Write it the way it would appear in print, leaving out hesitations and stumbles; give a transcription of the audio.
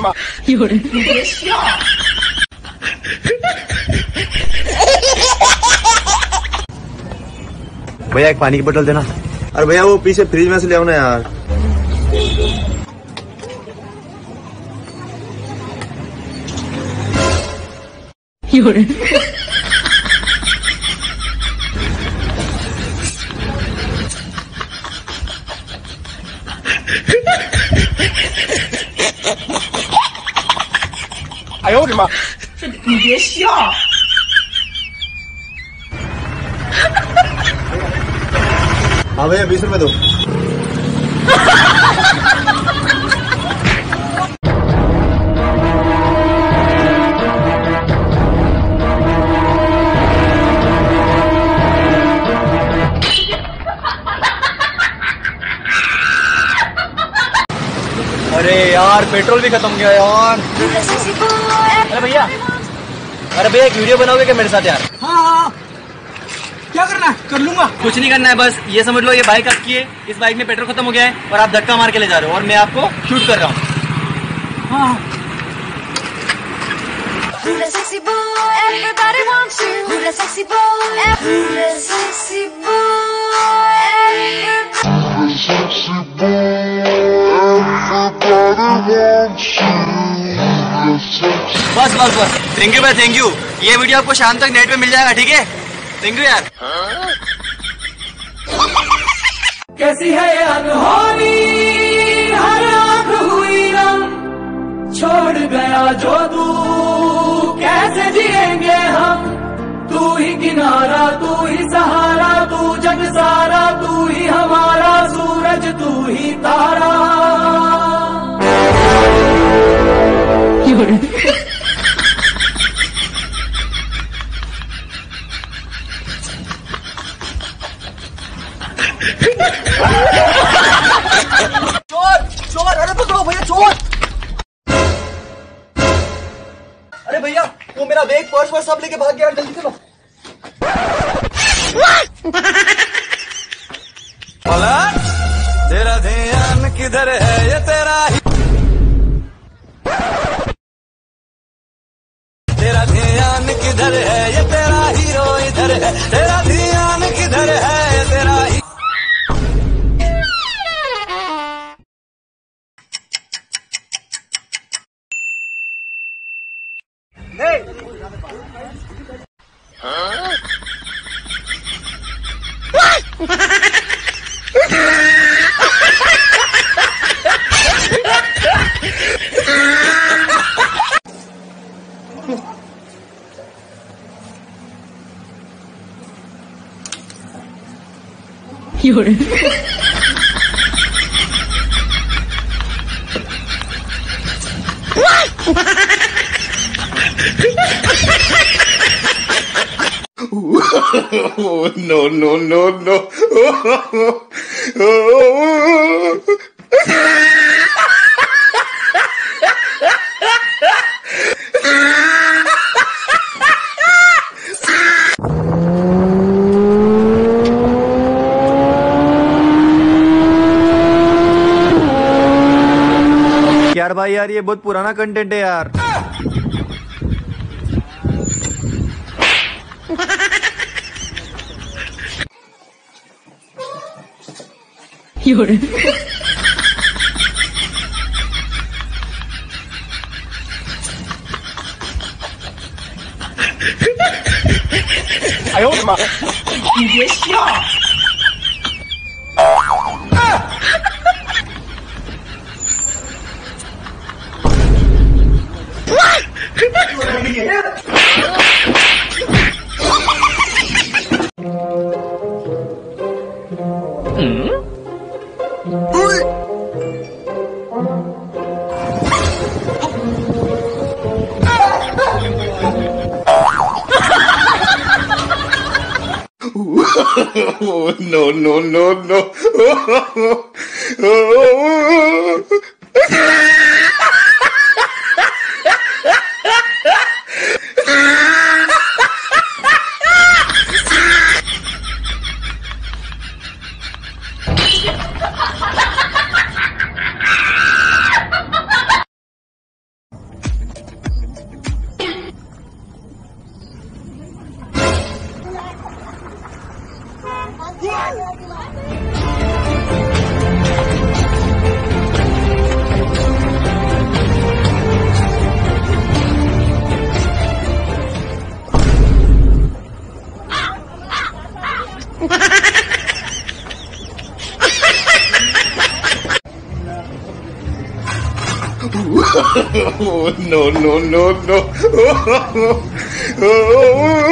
भैया एक पानी की बोतल देना। अरे भैया वो पीछे फ्रिज में से ले आओ ना यार। 你别笑。 हाँ भैया 20 रुपए दो। अरे यार पेट्रोल भी खत्म गया यार। अरे भैया एक वीडियो बनाओगे क्या मेरे साथ यार? हाँ क्या करना है? कर लूंगा। कुछ नहीं करना है, बस ये समझ लो ये बाइक आपकी है, इस बाइक में पेट्रोल खत्म हो गया है और आप धक्का मार के ले जा रहे हो और मैं आपको शूट कर रहा हूँ। हाँ बस बस बस, थैंक यू भाई थैंक यू। ये वीडियो आपको शाम तक नेट पे मिल जाएगा, ठीक है? थैंक यू यार। कैसी है ये अनहोनी, हर आंख हुई रंग, छोड़ गया जो तू कैसे जिएंगे हम। तू ही किनारा, तू ही सहारा, तू जग सारा, तू ही हमारा सूरज, तू ही तारा। चोर चोर, अरे पकड़ो भैया चोर। अरे भैया वो मेरा बैग पर्स वर्स सब लेके भाग गया, जल्दी चलो। तेरा ध्यान किधर है, ये तेरा ध्यान किधर है, ये तेरा हीरो इधर है। तेरा ध्यान किधर है, ये तेरा no, no, no, no. यार भाई यार ये बहुत पुराना कंटेंट है यार।哎呦我的妈！你别笑。no, no, no, no. No, no, no, no.